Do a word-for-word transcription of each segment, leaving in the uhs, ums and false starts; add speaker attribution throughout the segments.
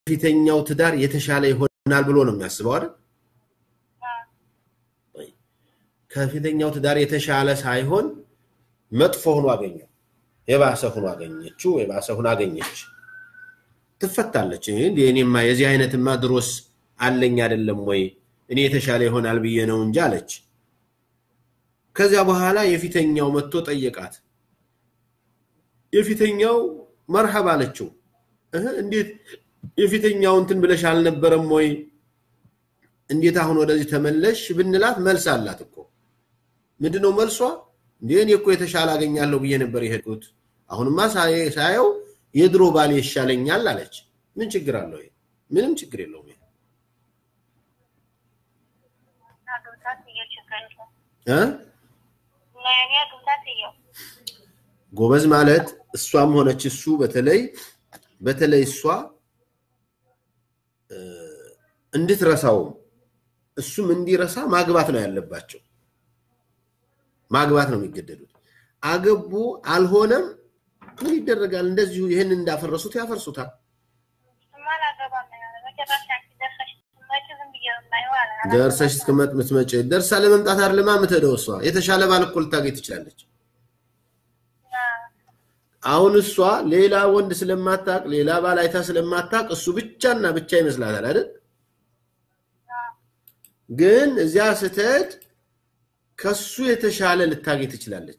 Speaker 1: ከፊተኛው ትዳር የተሻለ ይሆናል ብሎ ነው የሚያስበው አይደል ከፊተኛው ትዳር የተሻለ ሳይሆን መጥፎ ሆኖ አገኘው የባሰ ሆኖ አገኘችው የባሰ ሆኖ አገኘች ትፈታለች እንዴ እኔማ የዚህ አይነትማ ድሮስ አለኝ አይደለም ወይ እኔ የተሻለ ይሆናል ብዬ ነው እንጂ አለች ከዚያ በኋላ የፊተኛው መጥቶ ጠየቃት የፊተኛው መርሐባ አለችው እህ እንዴት የፊተኛው እንትን ብለሽ አልነበረም ወይ እንዴት አሁን ወደዚህ ተመለሽ ብንላት መልስ አላት እኮ ምንድነው መልሷ እንዴ እኔ እኮ የተሻለ አገኛለሁ ብዬ ነበር ይሄድኩት አሁንማ ሳይው የድሮ ባል ይሻለኛል አለች ምን ችግር አለው ይሄ ምንም ችግር የለውም እ ጎበዝ ማለት እሷም ሆነች እሱ በተለይ በተለይ እሷ እንድትረሳው እሱም እንዲረሳ ማግባት ነው ያለባቸው ማግባት ነው የሚገደዱት አገቡ አልሆነም ምን ይደረጋል እንደዚሁ ይሄን እንዳፈረሱት ያፈርሱታል ደርሰሽ ከመጥ ምትመጪ ደርሳ ለመምጣት አይደለም አመተደው እሷ የተሻለ ባልኩል ታገኝ ትችላለች አሁን እሷ ሌላ ወንድ ስለማታቅ ሌላ ባል አይታ ስለማታቅ እሱ ብቻና ብቻ ይመስላታል አይደል ግን እዚያ ስተት ከሱ የተሻለ ልታገኝ ትችላለች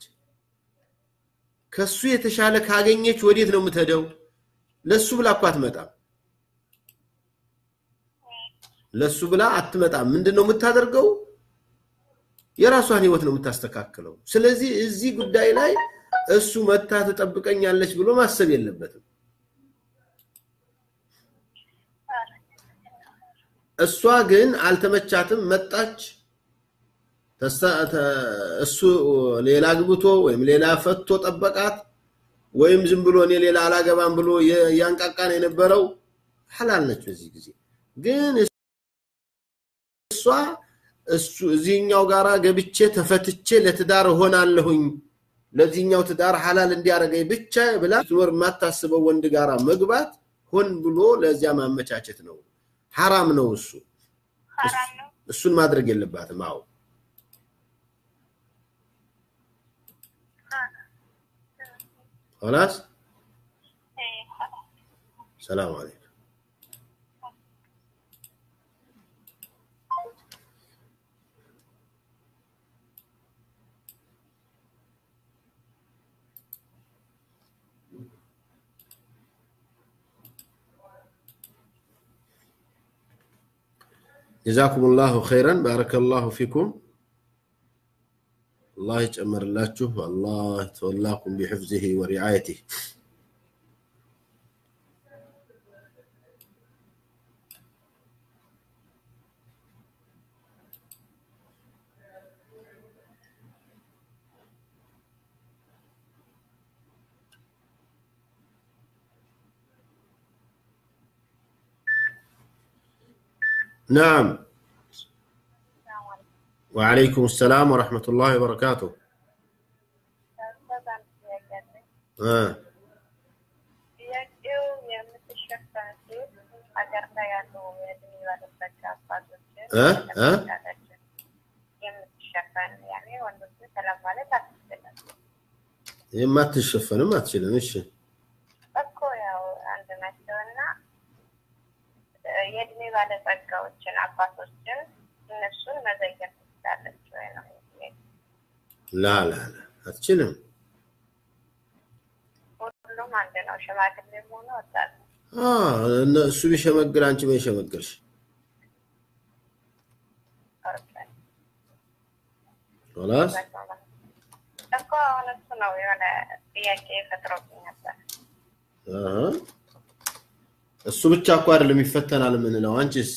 Speaker 1: ከሱ የተሻለ ካገኘች ወዴት ነው የምትሄደው ለሱ ብላ አቋት መጣ ለሱ ብላ አትመጣም ምንድነው የምታደርገው የራሷን ህይወት ነው የምታስተካክለው ስለዚህ እዚህ ጉዳይ ላይ እሱ መታ ተጠብቀኛለች ብሎ ማሰብ የለበትም እሷ ግን አልተመቻትም መጣች እሱ ሌላ ግብቶ ወይም ሌላ ፈቶ ጠበቃት ወይም ዝም ብሎ እኔ ሌላ አላገባም ብሎ ያንቃቃን የነበረው ሐላል ነች በዚህ ጊዜ ግን እሷ እሱ እዚህኛው ጋራ ገብቼ ተፈትቼ ለትዳር ሆናለሁኝ ለዚህኛው ትዳር ሐላል እንዲያረጋይ ብቻ ብላ ዞር ማታስበው ወንድ ጋራ መግባት ሆን ብሎ ለዚያ ማመቻቸት ነው حرام ነው እሱ حرام ነው እሱን ማድረግ የለባትም አው خلاص السلام عليكم جزاكم الله خيرا بارك الله فيكم الله يجمر لكم الله يتولاكم بحفظه ورعايته نعم وعليكم السلام ورحمة الله وبركاته اه اه اه ما تشفن ما تشيلن ايش
Speaker 2: እኮ ያው አንድ ናቸውና የድሜ ባለጸጋዎችን አባቶችን እነሱን መዘየር ትችላለች ወይ ነው
Speaker 1: لا لا لا አትችልም
Speaker 2: ሁሉም አንድ ነው ሽማግሌ ሆኖ ወጣት
Speaker 1: اه እሱ ቢሸመግል አንቺ በሸመግልሽ خلاص
Speaker 2: እኮ አሁን ነው የሆነ ጥያቄ ፈጥሮብኝ ነበር
Speaker 1: አህ እሱ ብቻ እኮ አይደለም ይፈተናል ምን ነው አንቺስ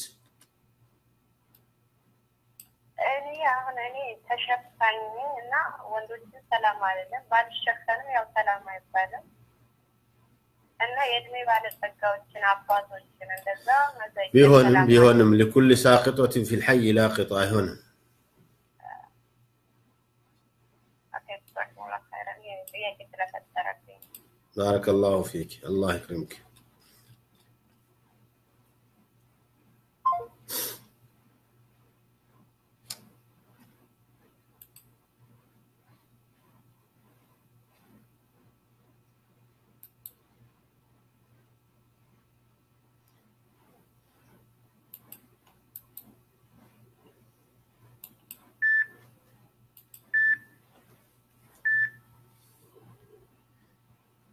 Speaker 2: እኔ አሁን እኔ ተሸፋኝና ወንዶች ሰላም አይደለም ባልሸፈንም ያው ሰላም አይባልም እና የድሜ ባለጸጋዎችን አባቶችን እንደዛ መዘየር
Speaker 1: ቢሆንም ቢሆንም لكل ساقطة في الحي لاقطة هنا بارك الله فيك الله يكرمك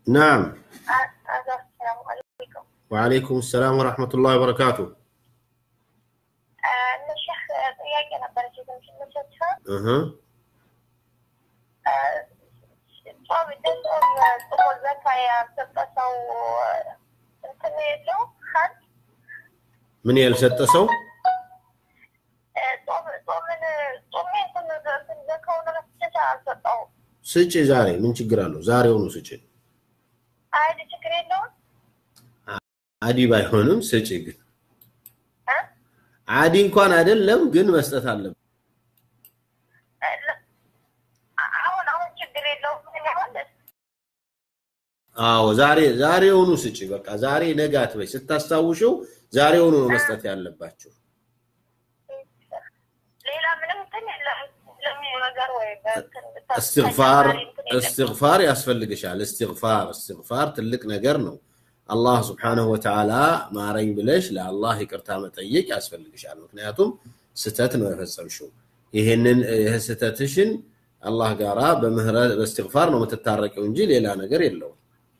Speaker 1: نعم.
Speaker 2: السلام عليكم.
Speaker 1: وعليكم السلام ورحمة الله وبركاته.
Speaker 2: الشيخ طياقي أنا برجيت مش نسيتها.
Speaker 1: أها.
Speaker 2: صعب تسأل طول زكاة تتصو انتنيتو خد.
Speaker 1: من يلستسو؟
Speaker 2: طب طب من طب من كنا زكاة ولا تسعة سطو.
Speaker 1: سجي زاري من شجرانو زاري ونو سجي.
Speaker 2: عادي شكرينو؟
Speaker 1: عادي بايخونم سجي.
Speaker 2: ها؟
Speaker 1: عادي እንኳን አይደለም ግን መስጠት አለበት
Speaker 2: አሁን አሁን ችግር የለውም ምን ያወለስ
Speaker 1: አዎ ዛሬ ዛሬውኑ ስጪ በቃ ዛሬ ነጋት በይ ስታስታውሽው ዛሬውኑ ነው መስጠት ያለባችሁ
Speaker 2: ሌላ ምንም ተነለ ለሚወገር ወይ
Speaker 1: استغفار استغفار ያስፈልግሻል استغفار استغفار ትልቅ ነገር ነው الله سبحانه وتعالى ማረኝ ብለሽ ለአላህ ይቅርታ መጠየቅ ያስፈልግሻል ምክንያቱም ስተት ነው የፈጸምሽው ይሄንን ስተትሽን አላህ ጋራ በምህረት በእስትግፋር ነው የምትታረቂው እንጂ ሌላ ነገር የለውም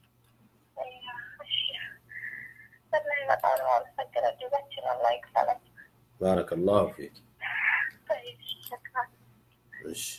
Speaker 1: بارك الله فيك ماشي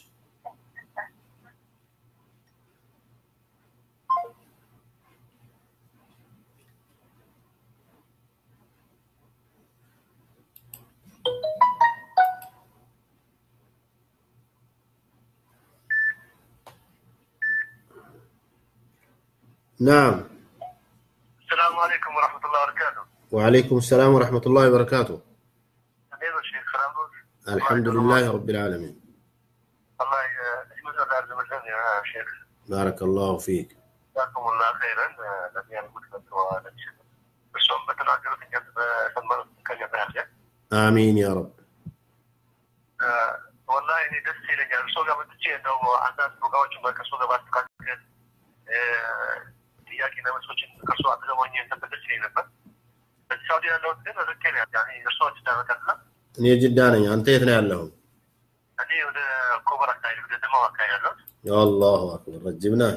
Speaker 1: نعم
Speaker 3: السلام عليكم ورحمة الله وبركاته
Speaker 1: وعليكم السلام ورحمة الله وبركاته
Speaker 3: أهلا شيخ خراموس
Speaker 1: الحمد لله رب العالمين
Speaker 3: الله يجزاك الله خيرا يا شيخ
Speaker 1: بارك الله فيك
Speaker 3: جزاكم الله خيرا لم يكن فتوى بس هم بتناقروا في جنب سلمان كان يبقى
Speaker 1: آمين يا رب
Speaker 3: والله إني دستي لك السوق بتجي إنه عندنا سوقات ما كسوق بس كذا ياكي نفس وجه كسوق هذا وين ينتبه لنا بس السعودية لو تنا ذكر يعني الصوت ده كذا
Speaker 1: እኔ ጅዳ ነኝ አንተ የት ነው ያለው
Speaker 3: እኔ ወደ ኮበራ ታይል ወደ ደማዋ ካያለው
Speaker 1: يا الله اكبر رجبنا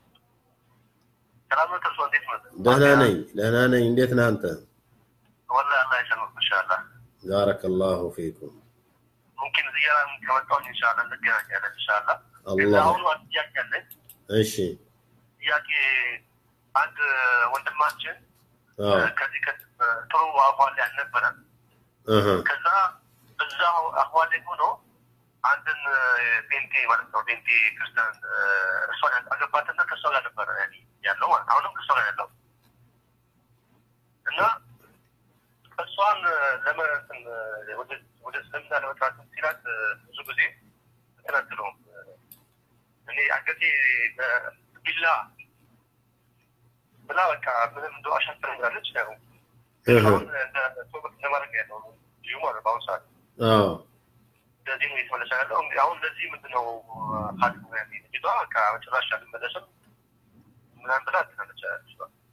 Speaker 3: ሰላም ነው ተስፋ እንዴት ነው
Speaker 1: ደህና ነኝ ደህና ነኝ እንዴት ነህ አንተ
Speaker 3: والله الله يسلمك ان شاء الله
Speaker 1: بارك الله فيكم
Speaker 3: ممكن زياره من كمتون ان شاء الله نتجاهل ان شاء الله
Speaker 1: الله
Speaker 3: አሁን ወጥያቄ አለ
Speaker 1: እሺ
Speaker 3: ጥያቄ አንድ ወንድማችን
Speaker 1: አዎ
Speaker 3: ከዚህ ከጥሩ አቋም ላይ አልነበረ
Speaker 1: እህ
Speaker 3: ከዛ በዛው አቋም ላይ ሆኖ አንድን ፔንቴ ማለት ነው ፔንቴ ክርስቲያን እሷን አገባትና ከሷ ጋር ነበር ያኔ ያለው አሁንም ከሷ ጋር ያለው እና እሷን ለምን ወደ ወደ እስልምና ለመጥራት ሲላት ብዙ ጊዜ ተናግረው እኔ አገቴ ቢላ ብላ በቃ ምንም እንደው አሻፈረኛለች ነው እህ እንደ ቶበት ለማድረግ ያለው ይሁን ባው ሰዓት
Speaker 1: አዎ
Speaker 3: ለዚህ ነው የተመለሰው አሁን ለዚህ ምንድነው ሀዲስ ነው ያለው ዲቷ ከመጨረሻ አልመለሰም ምናምን ብላ ተነሳች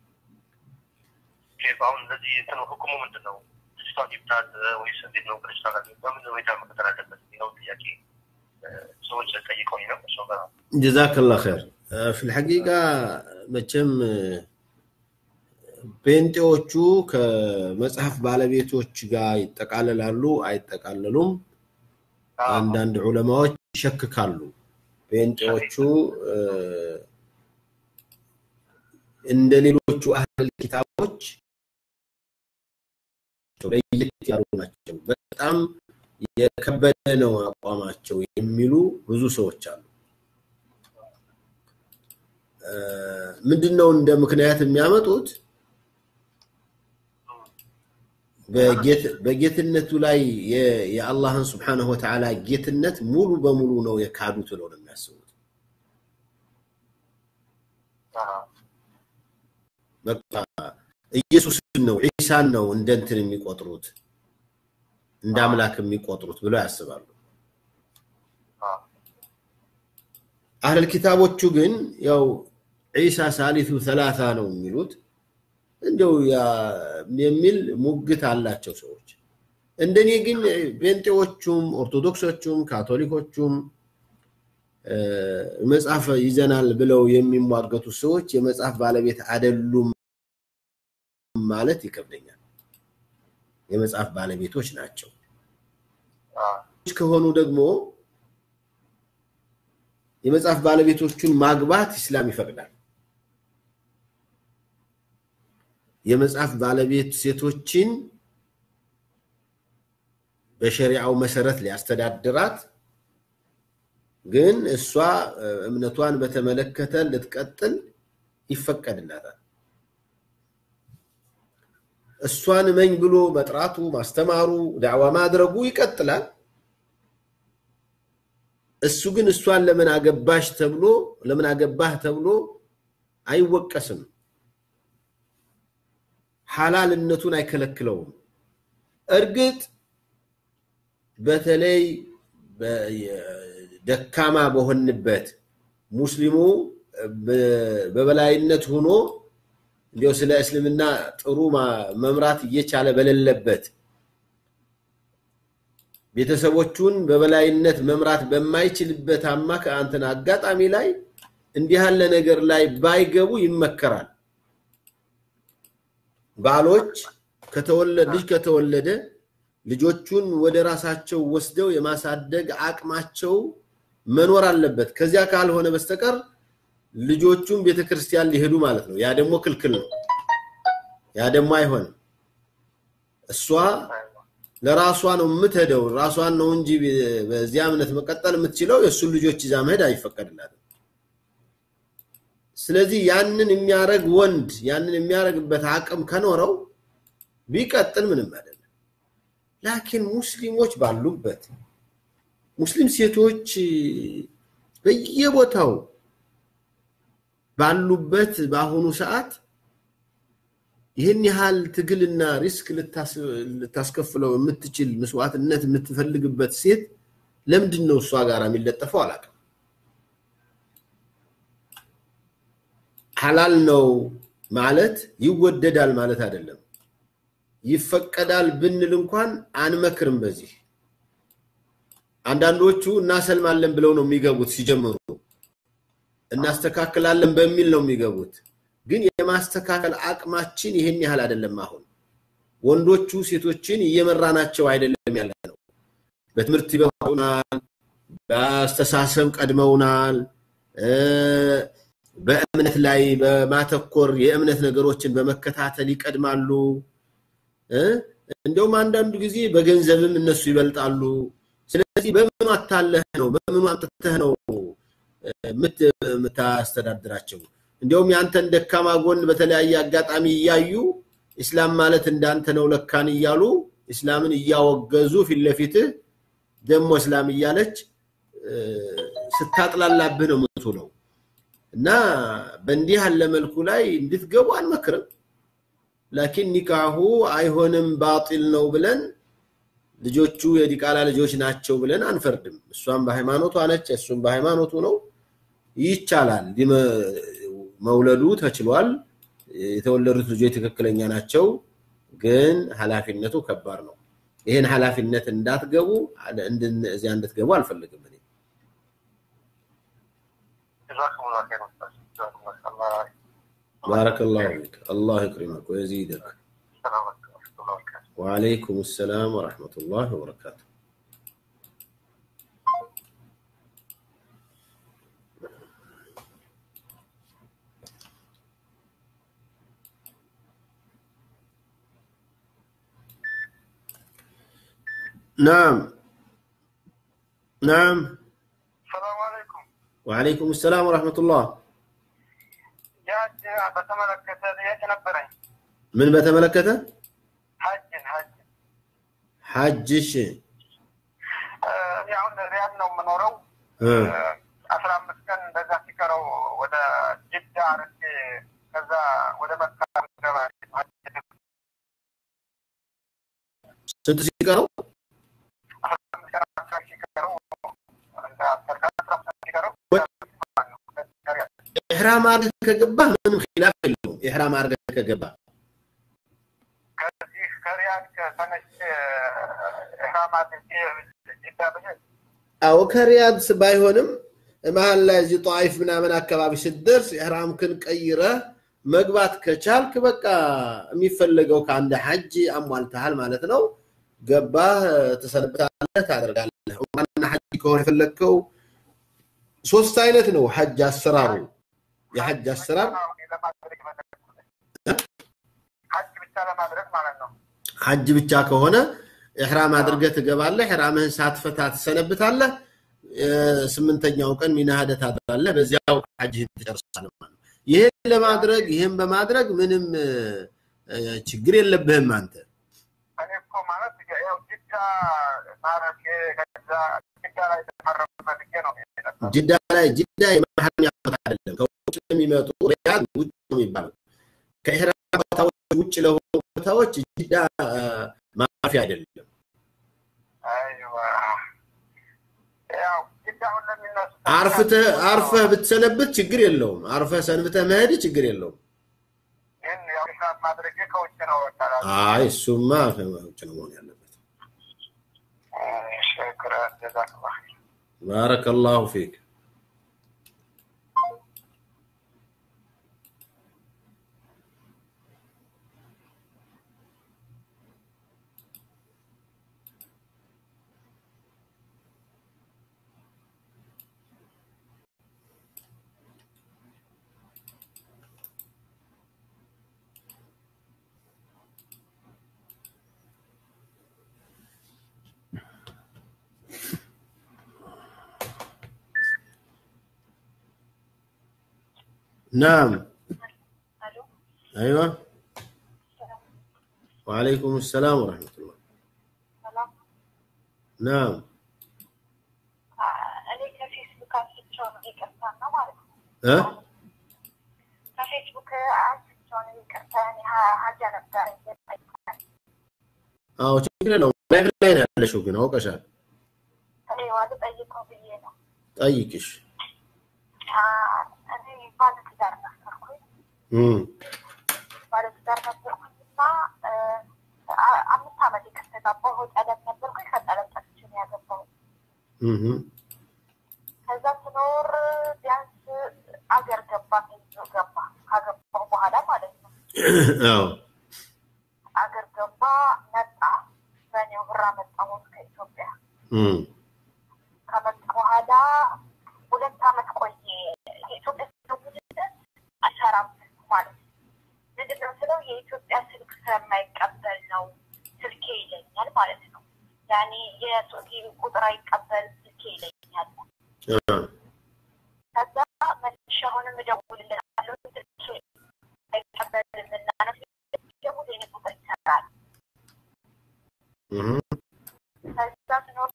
Speaker 3: ከባውን ለዚህ እንትኑ ሁክሙ ምንድነው ስታዲ ብታት ወይስ እንዴት ነው ክርስታ ጋር በምን ሁኔታ መከታተል ነው ጥያቄ ሰዎች ጠይቀውኝ ነው እሱ ጋር
Speaker 1: جزاك الله خير في الحقيقة መቼም ፔንቴዎቹ ከመጽሐፍ ባለቤቶች ጋር ይተቃለላሉ አይተቃለሉም አንዳንድ ዑለማዎች ይሸክካሉ ፔንቴዎቹ እንደ ሌሎቹ አህል ኪታቦች ለየት ያሉ ናቸው በጣም የከበደ ነው አቋማቸው የሚሉ ብዙ ሰዎች አሉ ምንድነው እንደ ምክንያት የሚያመጡት በጌት በጌትነቱ ላይ የአላህን Subhanahu Wa Ta'ala ጌትነት ሙሉ በሙሉ ነው የካዱት ነው የሚያስቡት በቃ ኢየሱስ ነው ኢሳን ነው እንደንትን የሚቆጥሩት እንደ አምላክ የሚቆጥሩት ብለው ያስባሉ አህል ኪታቦቹ ግን ያው ኢሳ ሳሊሱ ሰላሳ ነው የሚሉት እንደው ያ የሚል ሙግት አላቸው ሰዎች እንደኔ ግን ፔንቴዎቹም ኦርቶዶክሶቹም ካቶሊኮቹም መጽሐፍ ይዘናል ብለው የሚሟገቱ ሰዎች የመጽሐፍ ባለቤት አይደሉም ማለት ይከብደኛል የመጽሐፍ ባለቤቶች ናቸው ከሆኑ ደግሞ የመጽሐፍ ባለቤቶቹን ማግባት እስላም ይፈቅዳል የመጽሐፍ ባለቤት ሴቶችን በሸሪዓው መሰረት ሊያስተዳድራት ግን እሷ እምነቷን በተመለከተ ልትቀጥል ይፈቀድላታል እሷን መኝ ብሎ መጥራቱ ማስተማሩ ዳዕዋ ማድረጉ ይቀጥላል እሱ ግን እሷን ለምን አገባሽ ተብሎ ለምን አገባህ ተብሎ አይወቀስም ሐላልነቱን አይከለክለውም እርግጥ በተለይ ደካማ በሆንበት ሙስሊሙ በበላይነት ሆኖ እንዲው ስለ እስልምና ጥሩ መምራት እየቻለ በለለበት ቤተሰቦቹን በበላይነት መምራት በማይችልበት አማካ አንተና አጋጣሚ ላይ እንዲህ ያለ ነገር ላይ ባይገቡ ይመከራል ባሎች ከተወለደ ልጅ ከተወለደ ልጆቹን ወደ ራሳቸው ወስደው የማሳደግ አቅማቸው መኖር አለበት ከዚያ ካልሆነ በስተቀር ልጆቹን ቤተክርስቲያን ሊሄዱ ማለት ነው ያ ደግሞ ክልክል ነው ያ ደግሞ አይሆን እሷ ለራሷ ነው የምትሄደው ራሷን ነው እንጂ በዚያ እምነት መቀጠል የምትችለው የሱ ልጆች ይዛ መሄድ አይፈቀድላትም ስለዚህ ያንን የሚያረግ ወንድ ያንን የሚያረግበት አቅም ከኖረው ቢቀጥል ምንም አይደለም ላኪን ሙስሊሞች ባሉበት ሙስሊም ሴቶች በየቦታው ባሉበት ባሁኑ ሰዓት ይሄን ያህል ትግልና ሪስክ ልታስከፍለው የምትችል መስዋዕትነት የምትፈልግበት ሴት ለምንድነው እሷ ጋር የሚለጠፈው አላቀም ሐላል ነው ማለት ይወደዳል ማለት አይደለም ይፈቀዳል ብንል እንኳን አንመክርም በዚህ አንዳንዶቹ እናሰልማለን ብለው ነው የሚገቡት ሲጀምሩ እናስተካክላለን በሚል ነው የሚገቡት ግን የማስተካከል አቅማችን ይሄን ያህል አይደለም አሁን ወንዶቹ ሴቶችን እየመራናቸው አይደለም ያለው በትምርት ይበቁናል በአስተሳሰብ ቀድመውናል በእምነት ላይ በማተኮር የእምነት ነገሮችን በመከታተል ይቀድማሉ እንደውም አንዳንዱ ጊዜ በገንዘብም እነሱ ይበልጣሉ ስለዚህ በመኑ አታለህ ነው በመኑ አንተተህ ነው ምታስተዳድራቸው እንደውም ያንተን ደካማ ጎን በተለያየ አጋጣሚ ያዩ እስላም ማለት እንዳንተ ነው ለካን ይያሉ እስላምን ያወገዙ ፊለፊት ደሞ እስላም ይያለች ስታጥላላብህ ነው ምትውለው እና በእንዲህ ያለ መልኩ ላይ እንድትገቡ አንመክርም ላኪን ኒካሁ አይሆንም ባጢል ነው ብለን ልጆቹ የዲቃላ ልጆች ናቸው ብለን አንፈርድም እሷም በሃይማኖቷ ነች እሱም በሃይማኖቱ ነው ይቻላል መውለዱ ተችሏል የተወለዱት ልጆች ትክክለኛ ናቸው ግን ሐላፊነቱ ከባድ ነው ይሄን ሐላፊነት እንዳትገቡ እንደዚህ እንድትገቡ አልፈልግም እኔ بارك الله فيك الله يكرمك ويزيدك وعليكم السلام ورحمة الله وبركاته نعم نعم
Speaker 3: السلام عليكم
Speaker 1: وعليكم السلام ورحمة الله
Speaker 3: يا بتملكته يا نبرين
Speaker 1: من بتملكته
Speaker 3: حج حج
Speaker 1: حجش
Speaker 3: ያው ለሪያድ ነው መኖረው አስራ አምስት ቀን እንደዛ ሲቀረው ወደ ጅዳ አርቄ ከዛ ወደ መካ ገባ
Speaker 1: ስንት ሲቀረው
Speaker 3: አስራ አምስት ቀን ሲቀረው እንደ አስራ ሲቀረው
Speaker 1: ኢህራም አድርገህ ከገባህ ምንም ኺላፍ የለውም ኢህራም አድርገህ ከገባህ
Speaker 3: ከዚህ ከሪያድ ከተነሽ ኢህራም አድርገህ ጅዳ በጀት
Speaker 1: አው ከሪያድ ባይሆንም መሃል ላይ እዚህ ጧይፍ ምናምን አካባቢ ሲደርስ ኢህራምክን ቀይረህ መግባት ከቻልክ በቃ የሚፈልገው ከአንድ ሐጅ አሟልተሃል ማለት ነው ገባህ ተሰልብታለህ ታደርጋለህ ዋና ሐጅ ከሆነ ፈለከው ሶስት አይነት ነው ሐጅ አሰራሩ የሐጅ አሰራር
Speaker 3: ሐጅ ብቻ ለማድረግ ማለት ነው
Speaker 1: ሐጅ ብቻ ከሆነ ኢህራም አድርገህ ትገባለህ ኢህራምህን ሳትፈታ ተሰነብታለህ ስምንተኛው ቀን ሚናሃደ ታደርጋለህ በዚያው ሐጅ ትጨርሳለህ ማለት ይሄን ለማድረግ ይሄን በማድረግ ምንም ችግር የለብህም አንተ
Speaker 3: እኔ እኮ ማለት ያው ጅዳ ማረፍ ከዛ ጅዳ ላይ ተመረፈ ነው
Speaker 1: ጅዳ ላይ ጅዳ የመሐረም ያፈታ አይደለም ከውጭ የሚመጡ ሪያድ ውጭ ነው የሚባለው ከኢህራም ቦታዎች ውጭ ለሆኑ ቦታዎች ጅዳ ማፊያ አይደለም
Speaker 3: አይዋ ያው ጅዳው ለሚነሱ
Speaker 1: አርፍተህ አርፈህ ብትሰነብት ችግር የለውም አርፈህ ሰንብተህ መሄድ ችግር የለውም
Speaker 3: ግን ያው ኢህራም ማድረግ ከውጭ ነው ወጣላ
Speaker 1: አይ ሱማ ከውጭ ነው መሆን ያለበት
Speaker 3: شكرا جزاك الله خير
Speaker 1: بارك الله فيك نعم
Speaker 2: الو
Speaker 1: ايوه وعليكم السلام ورحمه الله
Speaker 2: سلام
Speaker 1: نعم
Speaker 2: انا كفيسبوك عشان يكفانا ማለት
Speaker 1: ها
Speaker 2: كفيسبوك عشان يكفاني حاجه نبدا
Speaker 1: አዎ ችግር ነው ላይቭ ላይ ነው ያለሽው ግን አውቀሻል
Speaker 2: ايوه هذا ጠይቀው ብዬ ነው
Speaker 1: ጠይቅሽ
Speaker 2: እኔ ባለ ትዳር ነበርኩኝ
Speaker 1: እም
Speaker 2: ባለ ትዳር ነበርኩኝና አምስት ዓመት ከተጋባሁ ቀደም ነበርኩኝ ከጠለም ጠፍቼ ነው ያገባሁት
Speaker 1: እህ
Speaker 2: ከዛ ስኖር ቢያንስ አገር ገባ ነው ገባ ካገባሁ በኋላ ማለት ነው
Speaker 1: አዎ
Speaker 2: አገር ገባ መጣ በኔው ብራ መጣሁ ከኢትዮጵያ
Speaker 1: እም
Speaker 2: ከመጣ በኋላ ሁለት ዓመት ቆየ ኢትዮጵያ ስለሆነ አሻራም ማለት ምንድነው ስለው የኢትዮጵያ ስልክ ስለማይቀበል ነው ስልኬ ይለኛል ማለት ነው ያኔ የሶቲ ቁጥር አይቀበል ስልኬ ይለኛል ከዛ መልሻውን መደውልልሃለሁ ስልኬ አይቀበልምና ነው ደግሞ የኔ ቁጥር ይሰራል
Speaker 1: እህ
Speaker 2: ከዛ ስኖር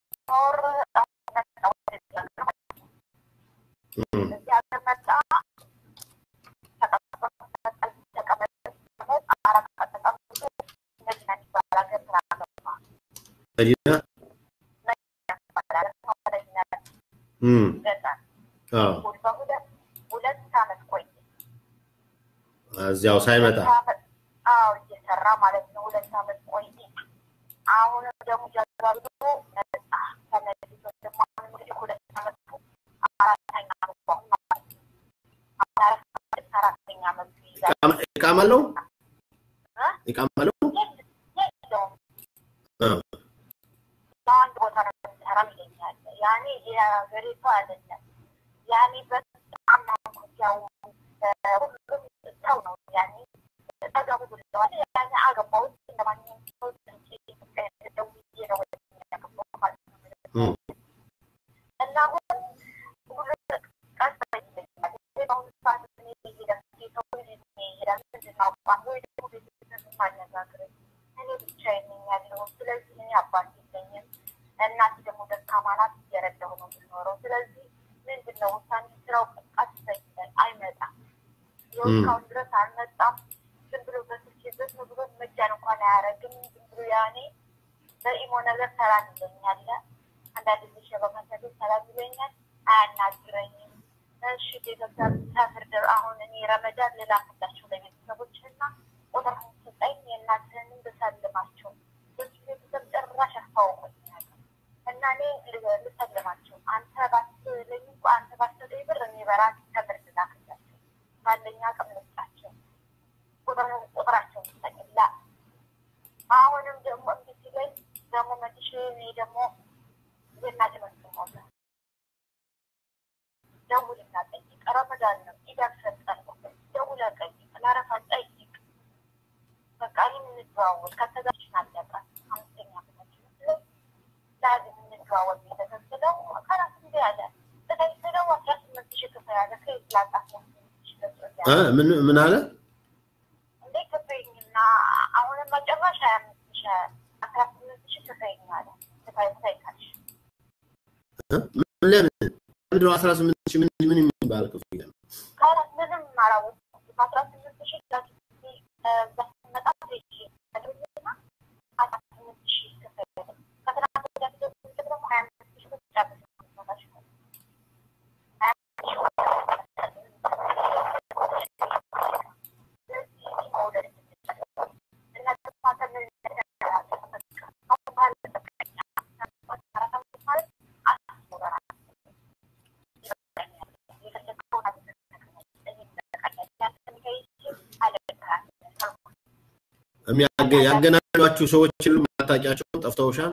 Speaker 1: مدينة امم اه
Speaker 2: ሁለት ዓመት ቆየ
Speaker 1: እዚያው ሳይመጣ
Speaker 2: አዎ እየሰራ ማለት ነው ሁለት ዓመት ቆየ አሁን ደግሞ ጃዛብቶ መጣ ከነዚህ ደግሞ እንግዲህ ሁለት ዓመት አራተኛ ዓመት ማለት አራተኛ ዓመት ይዛል
Speaker 1: ይቃማለው ይቃማለው
Speaker 2: አንድ ቦታ ነው ተራም ይለኛል ያኔ የገሪቷ አይደለም ያኔ በጣም ነው ያው ሁሉም ሰው ነው ያኔ ተጋቡ ብለዋል ያኔ አገባው እንደማንኛውም ሰው ደውዬ ነው ያገባው ማለት ነው እና አሁን ሁሉ ቀስበኝ ይለኛል ነው ሳት ነው ይሄዳል ሰው ይሄዳል ነው ባንዱ ይሄዳል ማነጋገር እኔ ብቻዬን ነኝ ያለው ስለዚህ እኔ አባቴ ይለኛል እናት ደግሞ ደካማ ናት እየረዳሁ ነው የምኖረው ስለዚህ ምንድነው ሳን ስራው ቀስበኝ አይመጣም የውካው ድረስ አልመጣም ዝም ብሎ በስልክ ዝም ብሎ መጃን እንኳን አያረግም ዝም ብሎ ያኔ በኢሞ ነገር ሰላም ይለኛል አንዳንድ ጊዜ በመሰሉ ሰላም ይለኛል አያናግረኝም እሺ ቤተሰብ ተፈርደር አሁን እኔ ረመዳን ልላክላችሁ ለቤተሰቦችና ቁጥር ሰጠኝ የእናትህን በሰልማቸው እሱ ቤተሰብ ጭራሽ አስታውቆኛል እና እኔ ልሰልማቸው አንተ ባትለኝ አንተ ባትለኝ በራስ ተበርዝና ከዛቸው ባለኛ ቀምጣቸው ቁጥር ቁጥራቸው ተቀላ አሁንም ደግሞ እንግዲህ ላይ ደግሞ መጥቼ እኔ ደግሞ የናት መስሞታ ደውልና ጠይቅ ረመዳን ነው ይደርሰጣል ደውላ ጠይቅ ለአረፋ ጠይቅ በቃ እንድዋወል ከተጋችን አለቀ አምስተኛ ከተችል لازم نتواصل بتسلسله خلاص زيادة تسلسله وثلاث من تشكل هذا كيف لا تحصل
Speaker 1: اه من من على
Speaker 2: ليك بيننا أولا ما جرى شيء مش ثلاث من تشكل هذا تفاعل سيكش
Speaker 1: من لين بدو ثلاث من من من من بالك فيها
Speaker 2: خلاص لازم نعرف ثلاث من تشكل بس ما تعرفش هذا هذا من تشكل
Speaker 1: ያገናኟችሁ ሰዎች ማታቂያቸው ጠፍተውሻል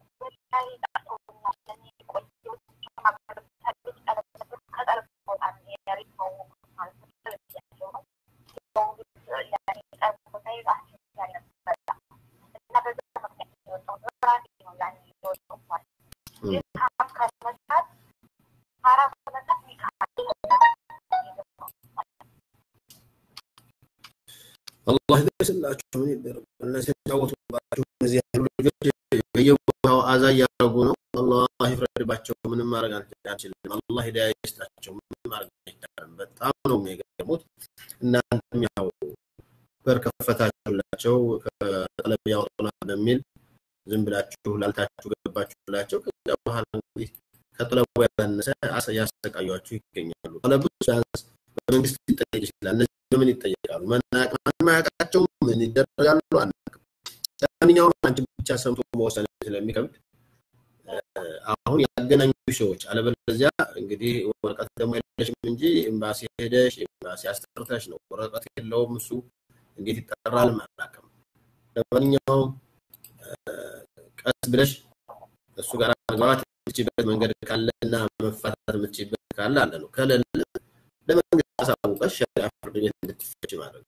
Speaker 1: الله يسلمك من يدرب الناس يتعوتوا باچو እዚህ ያሉ ልጆች በየቦታው አዛ ያረጉ ነው الله ይፍረድባቸው ምንም ማድረግ አንችልም الله ሂዳያ ይስጣቸው ምንም ማድረግ አይቻልም በጣም ነው የሚገርሙት እናንተም ያው በርከፈታችሁላቸው ከጠለብ ያወጡና በሚል ዝም ብላችሁ ላልታችሁ ገባችሁላቸው ከዛ በኋላ እንግዲህ ከጠለቡ ያነሰ ያሰቃያችሁ ይገኛሉ ጠለቡ ቻንስ በመንግስት ይጠይቅ ይችላል እነዚህ ምን ይጠይቃሉ ማናቅ ማናቃቸው ምን ይደረጋሉ አናቅ ለማንኛውም አንቺ ብቻ ሰምቶ መወሰን ስለሚከብድ አሁን ያገናኙ ሰዎች አለበለዚያ እንግዲህ ወረቀት ደግሞ የለሽም እንጂ ኤምባሲ ሄደሽ ኤምባሲ አስተርተሽ ነው ወረቀት የለውም እሱ እንዴት ይጠራል ማላከም ለማንኛውም ቀስ ብለሽ እሱ ጋር አግባባት ትችበት መንገድ ካለና መፋታት የምትችበት ካለ አለ ነው ከሌለ ለመንግስት ተሳውቀሽ ሸሪዓ ፍርድ ቤት እንድትፈች ማለት ነው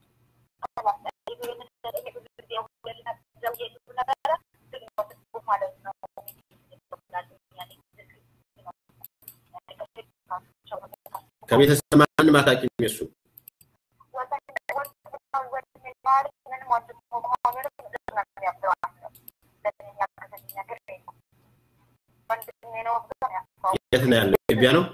Speaker 1: ከቤተሰብ ማን ማታቂም የሱ የት ነው ያለው ኢትዮጵያ ነው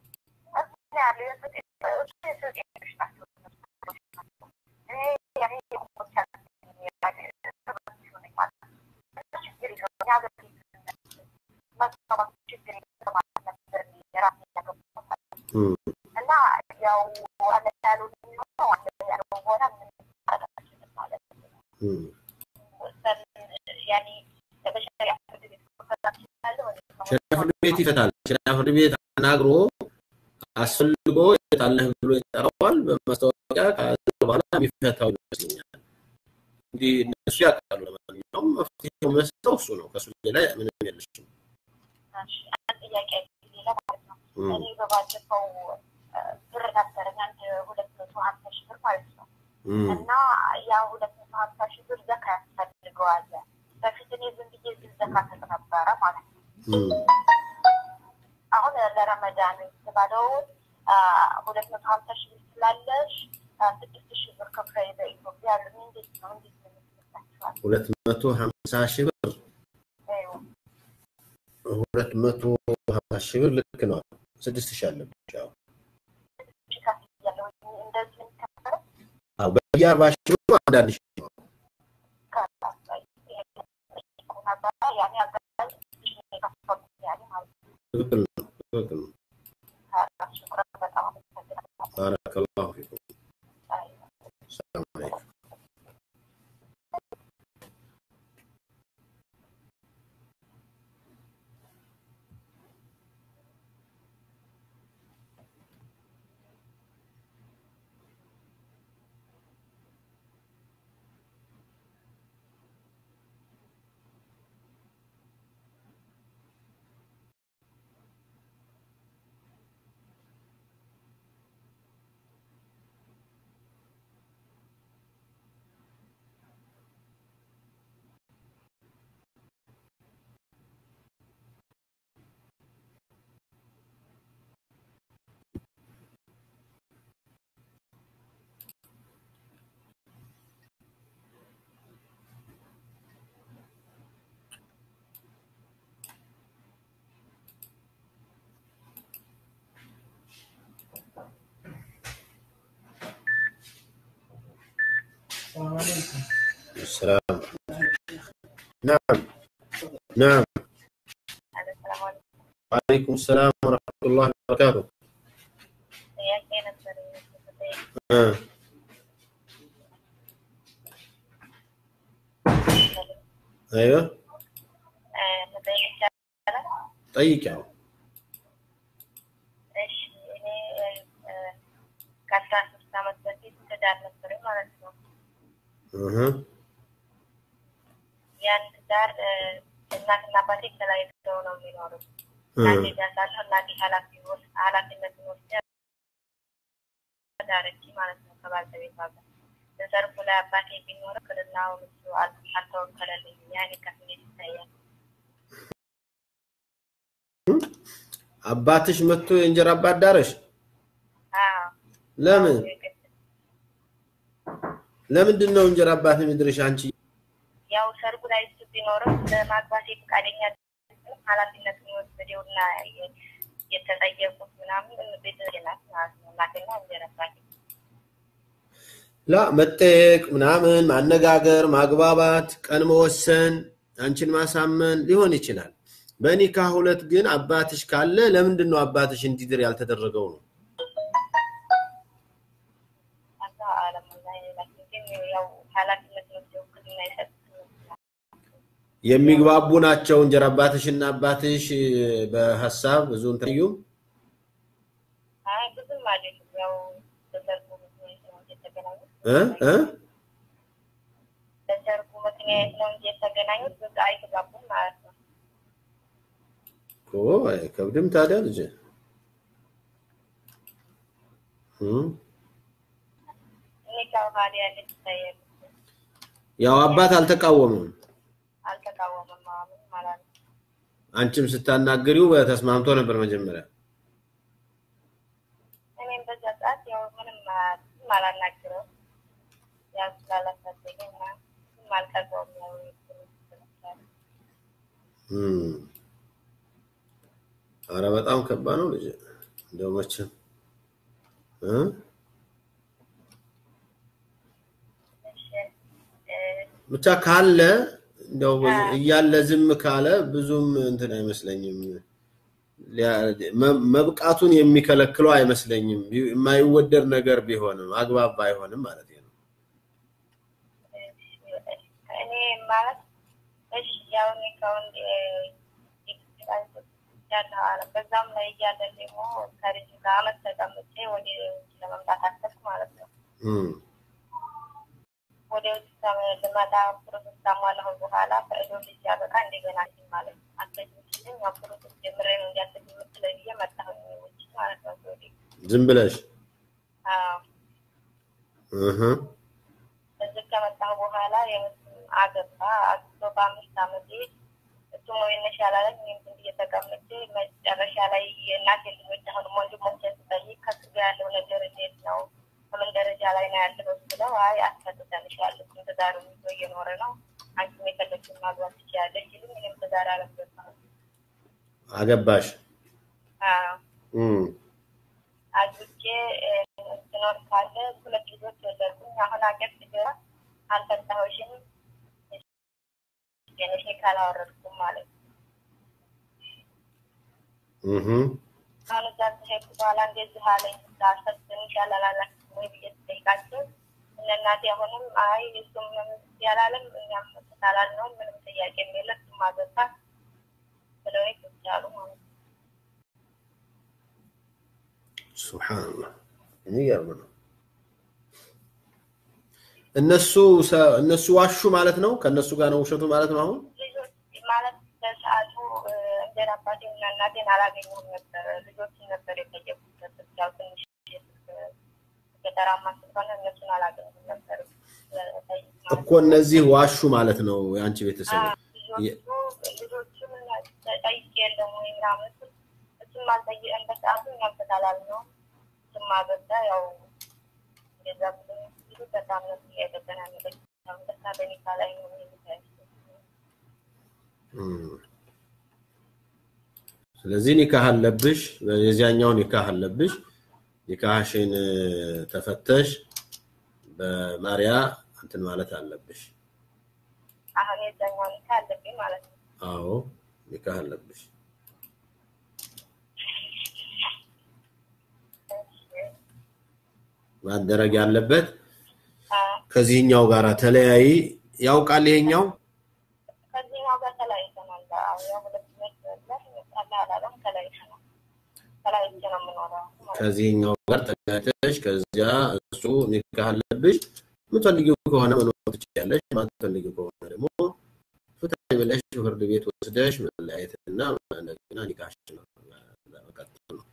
Speaker 1: شرف البيت يفتال شرف البيت ناغرو አስፈልጎ የታለህ ብሎ ይጠራዋል በማስተዋወቂያ ካለ በኋላ የሚፈታው ይመስለኛል እንዴ እነሱ ያቃሉ ለማንኛውም መፍትሄው መስጠው እሱ ነው ከሱ ላይ ምንም የለሽም
Speaker 2: እሺ አንድ ጥያቄ ሌላ ማለት ነው እኔ በባለፈው ብር ነበረኝ አንድ ሁለት መቶ ሀምሳ ሺህ ብር ማለት ነው እና ያ ሁለት መቶ ሀምሳ ሺህ ብር ዘካት ፈልገዋል በፊት እኔ ዝም ብዬ ዘካት ተነበረ ማለት ነው አሁን ለረመዳን ተባለው ሁለት መቶ ሀምሳ ሺህ ብር ስላለሽ ስድስት ሺህ ብር ከፍሬ በኢትዮጵያ ያለው እንዴት ነው እንዴት ነው የምትሰጣቸው
Speaker 1: ሁለት መቶ ሀምሳ ሺህ ብር ሁለት መቶ ሀምሳ ሺህ ብር ልክ ነው ስድስት ሺህ አለብሽ አዎ
Speaker 2: እንደዚህ ከፈረ
Speaker 1: አዎ በየአርባ ሺህ ብር አንዳንድ ሺህ ነው
Speaker 2: ያኔ አጋጣሚ ያኔ ማለት
Speaker 1: ትክክል ነው ትክክል ነው بارك الله فيكم السلام عليكم السلام نعم نعم وعليكم السلام ورحمة الله وبركاته آه. ايوه طيب يا
Speaker 2: ايش እኔ ከአስራ ሶስት ዓመት በፊት ትዳር ነበረኝ ማለት ነው
Speaker 1: እህ
Speaker 2: ያን ትዳር እናትና አባቴ ተለያይተው ነው የሚኖሩት አንዴ ዳሳለው እናቴ ኃላፊነት ኃላፊነቱን ወስዳ ዳረች ማለት ነው ከባለቤቷ ጋር ዘርፉ ላይ አባቴ ቢኖር ክልናው እሱ አልተወከለልኝ ያኔ ከፍኔት ይታያል
Speaker 1: አባትሽ መጥቶ የእንጀራ አባት ዳረሽ
Speaker 2: አዎ
Speaker 1: ለምን ለምንድን ነው እንጀራ አባት የሚድርሽ አንቺ
Speaker 2: ያው ሰርጉ ላይ እሱ ቢኖርም ለማግባቴ ፈቃደኛ ኃላፊነቱን ወስደውና የተጠየቁት ምናምን ቤተሰናት ማለትና እንጀራ አባት
Speaker 1: لا መጠየቅ ምናምን ማነጋገር ማግባባት ቀን መወሰን አንቺን ማሳመን ሊሆን ይችላል በኒካህ ሁለት ግን አባትሽ ካለ ለምንድን ነው አባትሽ እንዲድር ያልተደረገው ነው
Speaker 2: አታ አለም ላይ ለኪን ያው ኃላፊነት ነው ክልና ይሰጥ
Speaker 1: የሚግባቡ ናቸው እንጀራ አባትሽና አባትሽ በሐሳብ ብዙን ተዩም
Speaker 2: አይ ብዙም አይደለም ያው ተሰርጉ ነው የተገናኙት
Speaker 1: እ እ
Speaker 2: ተሰርጉ ምክንያት ነው የተገናኙት በቃ አይተጋቡም ማለት ነው
Speaker 1: ኦ ከብድም ታዲያ ልጅ እ
Speaker 2: ኒካው ታዲያ ለተያየ
Speaker 1: ያው አባት አልተቃወመም
Speaker 2: አልተቃወመም ማለት
Speaker 1: አንቺም ስታናገሪው ተስማምቶ ነበር መጀመሪያ
Speaker 2: እኔም በዛት ያው ምንም ማላናገረው ያው ስላላሰበኝና ማልቀበውም ያው
Speaker 1: እም አረ በጣም ከባድ ነው ልጅ እንደው መቼም እ ብቻ ካለ እንደው እያለ ዝም ካለ ብዙም እንትን አይመስለኝም መብቃቱን የሚከለክለው አይመስለኝም የማይወደድ ነገር ቢሆንም አግባብ ባይሆንም ማለት ነው
Speaker 2: እኔ ማለት እሺ ያው ኒካውን ያለው በዛም ላይ ያለ ደግሞ ከልጅ ጋር አመት ተቀምጬ ወደ ለመምጣት አሰብኩ ማለት ነው
Speaker 1: እም
Speaker 2: ወደ ለማዳ ፕሮሰስ ታሟላው በኋላ ፈእዶ ልጅ ያበቃ እንደገና ማለት አጥተሽኝ ያው ፕሮሰስ ጀምሬ ነው ያተምት ለዚህ መጣሁ ማለት ነው
Speaker 1: ዝም ብለሽ
Speaker 2: አዎ
Speaker 1: እህ
Speaker 2: እዚህ ከመጣሁ በኋላ የአገባ አጥቶ በአምስት ዓመት እሱ ነው የነሻላለ ምን እየተቀመጠ መጨረሻ ላይ የናቴ ልጅ አሁን ወንድሞቼ ሲጠይቅ ከሱ ጋር ያለው ነገር እንዴት ነው በምን ደረጃ ላይ ነው ያለው ብለው አይ አስፈጥተንሻል ትዳሩ ይዞ እየኖረ ነው አንቺ የፈለግሽውን ማግባት ትችያለሽ ይሉኝ እኔም ትዳር አላገባም
Speaker 1: አገባሽ
Speaker 2: አዎ
Speaker 1: እም
Speaker 2: አግብቼ ትኖር ካለ ሁለት ልጆች ወለድኩኝ አሁን አገብ ትገባ አልፈታሁሽም የኔ ካላወረድኩም ማለት
Speaker 1: እህ
Speaker 2: አሁን ዛት ሄድ በኋላ እንደዚህ አለኝ ታሰብን ይሻላል ወይ በየጠይቃቸው እናቴ አሁንም አይ እሱም ያላለም እኛም ተታላል ነው ምንም ጥያቄ የለም ማገባ ብለው ይቻሉ ማለት
Speaker 1: ሱብሃንአላህ የሚገርም ነው እነሱ እነሱ ዋሹ ማለት ነው ከነሱ ጋር ነው ውሸቱ ማለት ነው አሁን
Speaker 2: ልጆች ማለት በሰዓቱ እንደራባቴና እናቴን አላገኘሁም ነበር ልጆች ነበር የተጀመሩት ያው ትንሽ ከተራማ ስለሆነ እነሱን አላገኘሁም ነበር
Speaker 1: እኮ እነዚህ ዋሹ ማለት ነው ያንቺ ቤተሰብ
Speaker 2: ልጆቹን ጠይቄ የለም ወይ ምናምን እሱም አልጠየቀም በሰዓቱ እኛም ተታላል ነው እሱም አገባ ያው እንደዛ ብሎ በጣም ነው የተገናኘው በጣም በሳበኒ ካላይ ነው የሚታየው
Speaker 1: ስለዚህ ኒካህ አለብሽ የዚያኛው ኒካህ አለብሽ ኒካህሽን ተፈተሽ በማሪያ እንትን ማለት አለብሽ
Speaker 2: አሁን የዘኛው ካለብኝ ማለት ነው
Speaker 1: አዎ ኒካህ አለብሽ ማደረግ ያለበት ከዚህኛው ጋር ተለያይ ያውቃል ይሄኛው
Speaker 2: ከዚህኛው ጋር ተለያይተናል ያው ሁለት ነው አላላለም ተለያይተናል ተለያይተን ነው
Speaker 1: ከዚህኛው ጋር ተጋጨሽ ከዚያ እሱ ኒካህ አለብሽ ምትፈልጊው ከሆነ መኖር ትችያለሽ ማትፈልጊው ከሆነ ደግሞ ፍትሃዊ ብለሽ ፍርድ ቤት ወስደሽ መለያየትና እንደገና ኒካህሽ ነው ለመቀጠል ነው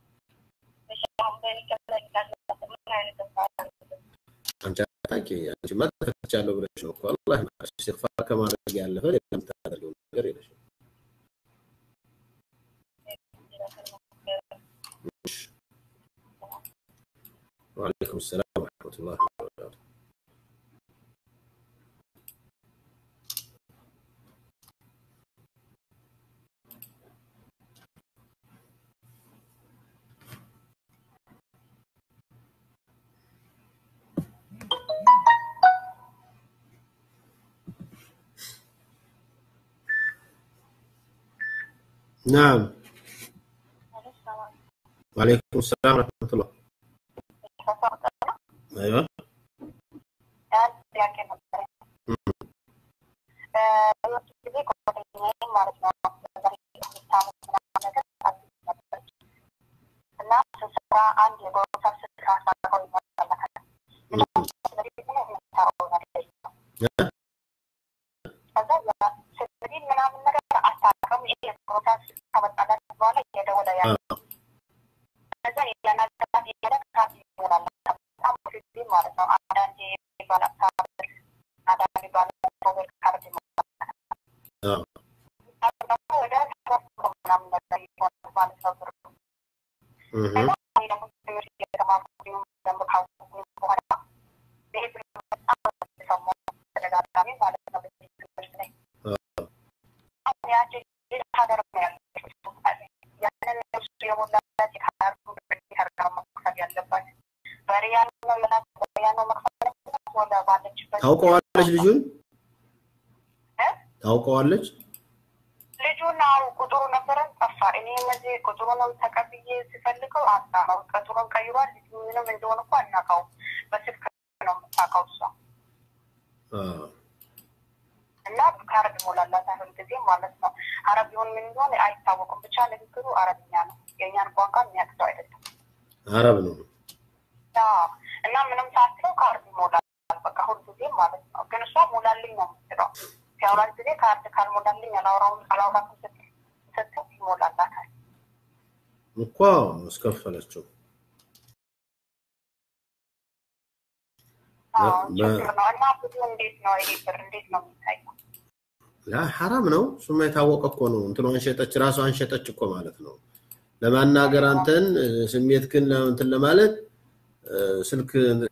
Speaker 1: አንቺ ታቂ አንቺ ማተፈቻለሁ ብለሽ ነው والله استغفار ከማድረግ ያለፈ ሌላም ታደርገው ነገር የለሽ وعليكم السلام ورحمة الله وبركاته نعم وعليكم السلام ورحمة الله ايوه ታውቀዋለች ልጁን ታውቀዋለች
Speaker 2: ልጁን አው ቁጥሩ ነበረን ጠፋ እኔ እነዚህ ቁጥሩን ተቀብዬ ሲፈልገው አጣው ቁጥሩን ቀይሯል ምንም እንደሆነ እንኳን እናውቀው በስልክ ነው የምታውቀው እሷ እና ካርድ ሞላላት አሁን ጊዜ ማለት ነው አረቢውን ምን እንደሆነ አይታወቅም ብቻ ለግሩ አረብኛ ነው የኛን ቋንቋ የሚያውቀው አይደለም
Speaker 1: አረብ ነው
Speaker 2: እና ምንም ሳትለው ካርድ ሞላላት በቃ ሁሉ ጊዜ ማለት ነው ግን እሷ ሞላልኝ ነው የምትለው ያውራል ጊዜ ካርድ ካልሞላልኝ አላውራው አላውራው ስትል ሞላላታል
Speaker 1: እኮ እስከፈለችው لا حرام ነው ሱማ የታወቀ እኮ ነው እንትኗን ሸጠች ራሷን ሸጠች እኮ ማለት ነው ለማናገር አንተን ስሜትክን እንትን ለማለት ስልክ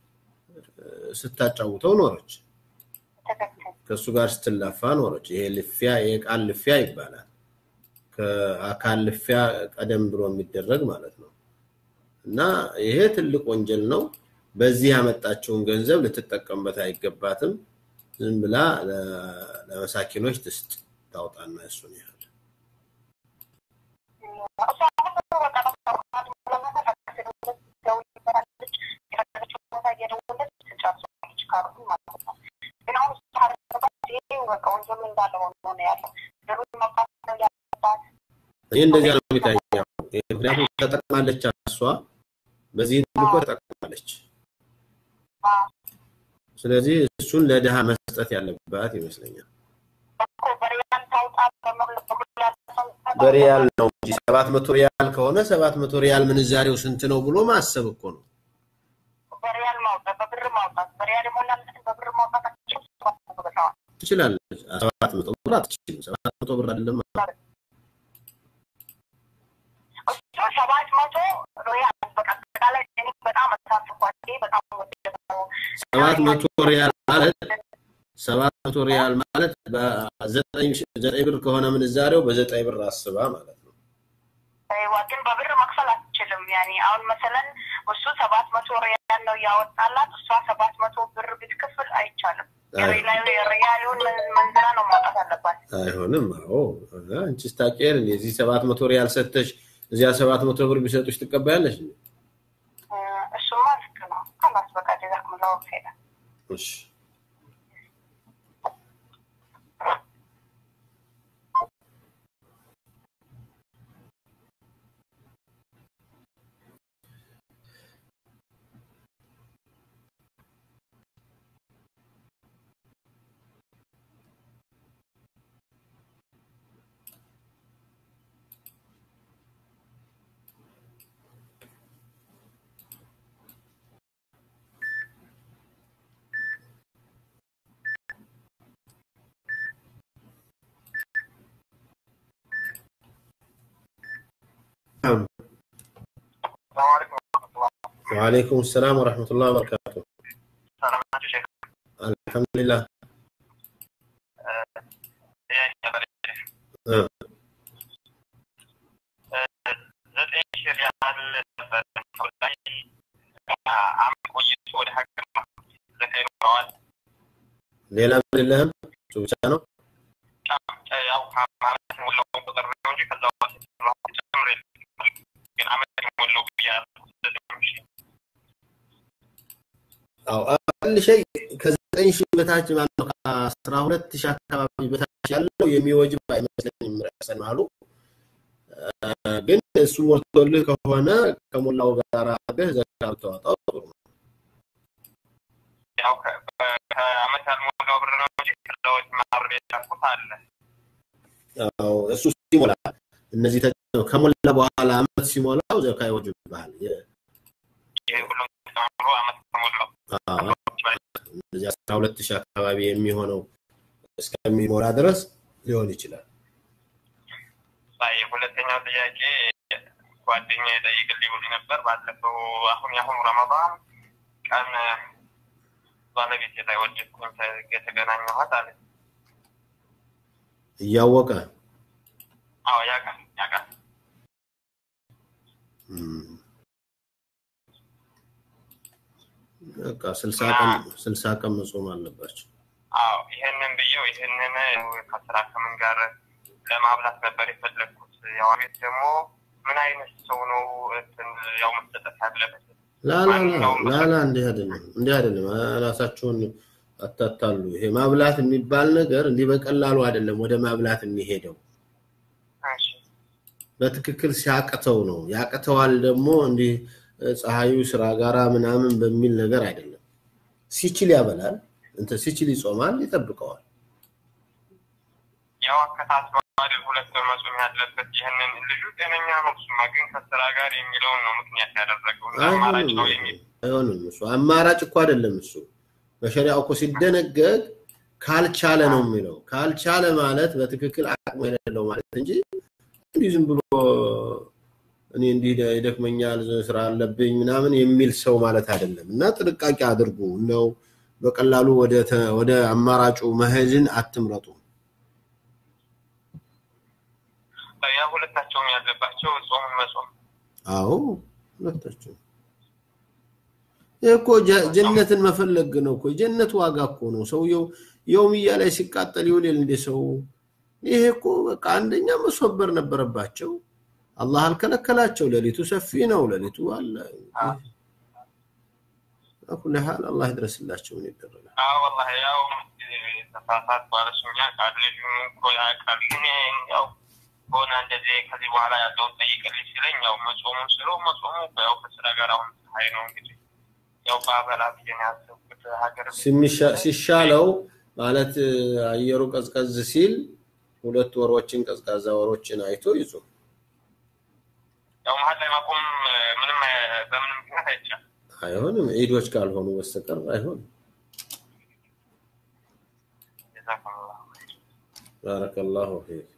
Speaker 1: ስታጫውተው ኖርች ከሱ ጋር ስትላፋ ኖርች ይሄ ልፊያ የቃል ልፊያ ይባላል ከአካል ልፊያ ቀደም ብሎ የሚደረግ ማለት ነው እና ይሄ ትልቅ ወንጀል ነው በዚህ ያመጣችውን ገንዘብ ልትጠቀምበት አይገባትም ዝም ብላ ለመሳኪኖች ትስጥ ታውጣና እሱን ይላል ይሄ እንደዚህ ነው የሚታየው ምክንያቱም ተጠቅማለች እሷ በዚህ ልኮ ተጠቅማለች ስለዚህ እሱን ለደሃ መስጠት ያለባት ይመስለኛል በሪያል ነው ሰባት መቶ ሪያል ከሆነ ሰባት መቶ ሪያል ምንዛሬው ስንት ነው ብሎ ማሰብ እኮ ነው
Speaker 2: በሪያል ማውጣት በብር ማውጣት በሪያል ሞላለት በብር ማውጣት
Speaker 1: ትችላለች ሰባት መቶ ብር አትችልም ሰባት መቶ ብር አይደለም
Speaker 2: ሰባት መቶ ሪያል በቃ ላይ እኔ በጣም አሳፍኳት በጣም ወደደው
Speaker 1: ሰባት መቶ ሪያል ማለት ሰባት መቶ ሪያል ማለት በዘጠኝ ዘጠኝ ብር ከሆነ ምንዛሬው በዘጠኝ ብር አስባ ማለት ነው
Speaker 2: አይዋ ግን በብር መክፈል አትችልም يعني አሁን مثلا እሱ ሰባት መቶ ሪያል ነው ያወጣላት እሷ ሰባት መቶ ብር ብትከፍል አይቻልም ሪያሉን መንዝራ ነው ማውጣት አለባት
Speaker 1: አይሆንም አዎ አንቺ ስታቀር እዚህ ሰባት መቶ ሪያል ሰጥተሽ እዚያ ሰባት መቶ ብር ቢሰጡሽ ትቀበያለሽ
Speaker 2: እሱማ ልክ ነው خلاص በቃ ጀዛኩሙላሁ ኸይራ
Speaker 1: እሺ وعليكم السلام ورحمة الله وبركاته.
Speaker 3: سلام عليكم شيخ.
Speaker 1: الحمد لله.
Speaker 3: اه. زاد ايش يعني عم كويس ولا حاجة زكاة المواد.
Speaker 1: ليلة بالله شو بتشانو؟
Speaker 3: أو عملت ولا بقدر نوجي كذا واحد راح تمر كان عملت ولا بيا
Speaker 1: أو أقل شيء كذا شيء بتاعي ما نقع سراولة تشاكل بتاعي يلا يمي واجب مثلا مرسل معلو ግን እሱ ወርቶልህ ከሆነ ከሞላው ጋር አገህ ዘካው ተዋጣው
Speaker 3: ያው ከአመት አልሞላው ብር ነው እንጂ ከዛዎች ማብሬ ታቁት አለ
Speaker 1: ያው እሱ ሲሞላ እነዚህ ከሞላ በኋላ አመት ሲሞላው ዘካው ይወጅብሃል
Speaker 3: ይሄ ሁሉ ተማምሮ አመት ከሞላው
Speaker 1: አዎ እንደዚህ አስራ ሁለት ሺህ አካባቢ የሚሆነው እስከሚሞላ ድረስ ሊሆን ይችላል
Speaker 3: ሳይ ሁለተኛው ጥያቄ ጓደኛዬ ጠይቅልኝ ብሎ ነበር ባለፈው አሁን ያሁን ረመዳን ቀን ባለቤቴ ላይ ወደድኩኝ ተገናኘኋት አለ
Speaker 1: ያወቀ
Speaker 3: አዎ ያቃ ያቃ
Speaker 1: በቃ ስልሳ ቀን ስልሳ ቀን መጾም አለባቸው
Speaker 3: አዎ ይሄንን ብየው ይሄንን ከስራ ከምን ጋር ለማብላት ነበር የፈለኩት ያው አቤት ደግሞ ምን አይነት ሰው ነው ያው መሰጠት አለበት
Speaker 1: ላ ላ ላ ላ እንዴ አይደለም እንዴ አይደለም ራሳቸውን አታታሉ ይሄ ማብላት የሚባል ነገር እንዴ በቀላሉ አይደለም ወደ ማብላት የሚሄደው
Speaker 3: እሺ
Speaker 1: በትክክል ሲያቀተው ነው ያቀተዋል ደግሞ እንዴ ፀሐዩ ስራ ጋራ ምናምን በሚል ነገር አይደለም ሲችል ያበላል እንተ ሲችል ይጾማል ይጠብቀዋል
Speaker 3: ያው አከታተው አይደል ሁለት መጾም ያለበት ይሄንን ልጁ ጤነኛ ነው እሱማ ግን ከስራ ጋር የሚለው ነው ምክንያት ያደረገው አማራጭ ነው የሚል
Speaker 1: አይሆንም እሱ አማራጭ እኮ አይደለም እሱ በሸሪዓው እኮ ሲደነገግ ካልቻለ ነው የሚለው ካልቻለ ማለት በትክክል አቅም የሌለው ማለት እንጂ እንዲህ ዝም ብሎ እኔ እንዲህ ይደክመኛል ስራ አለብኝ ምናምን የሚል ሰው ማለት አይደለም እና ጥንቃቄ አድርጉ ነው በቀላሉ ወደ ወደ አማራጩ መሄድን አትምረጡ
Speaker 3: ያ ሁለታቸውም ያለባቸው ጾም መጾም
Speaker 1: አዎ ሁለታቸው እኮ ጀነትን መፈለግ ነው እኮ ጀነት ዋጋ እኮ ነው ሰውየው የውምያ ላይ ሲቃጠል ይውላል እንደ ሰው ይሄ እኮ በቃ አንደኛ መስወበር ነበረባቸው አላህ አልከለከላቸው ለሊቱ ሰፊ ነው ለሊቱ አለ አኩል ሐል አላህ ይድረስላቸው ነው ይደረጋል
Speaker 3: አዎ والله ያው ተፋፋት ባለሱኛ ካድልኝ ኮያ ካድልኝ ያው ሆነ እንደዚህ ከዚህ በኋላ ያለው ጠይቅልኝ ሲለኝ ያው መጾሙ ስለው መጾሙ ያው ከስራ ጋር አሁን ሃይ ነው እንግዲህ ያው ባበላት የናሰብኩት ሀገር
Speaker 1: ሲሚሻ ሲሻለው ማለት አየሩ ቀዝቀዝ ሲል ሁለት ወሮችን ቀዝቃዛ ወሮችን አይቶ ይጾም
Speaker 3: ያው መሀል ላይ ማቆም ምንም በምንም ምክንያት አይቻልም
Speaker 1: አይሆንም ኢዶች ካልሆኑ በስተቀር አይሆንም بارك الله فيك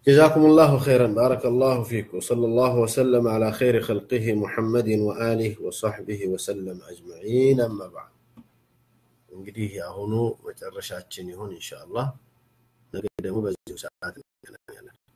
Speaker 1: جزاكم الله خيرا بارك الله فيكم وصلى الله وسلم على خير خلقه محمد وآله وصحبه وسلم أجمعين أما بعد እንግዲህ ያሁኑ መጨረሻችን ይሁን ኢንሻአላህ ነገ ደግሞ በዚህ ሰዓት